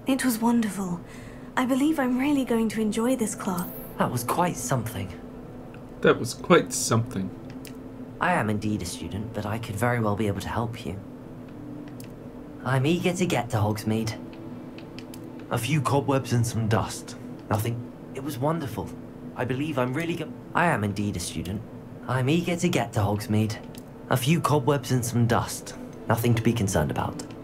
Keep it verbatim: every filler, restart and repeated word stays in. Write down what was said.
It was wonderful. I believe I'm really going to enjoy this class. That was quite something. That was quite something. I am indeed a student, but I could very well be able to help you. I'm eager to get to Hogsmeade. A few cobwebs and some dust. Nothing. It was wonderful. I believe I'm really go- I am indeed a student. I'm eager to get to Hogsmeade. A few cobwebs and some dust. Nothing to be concerned about.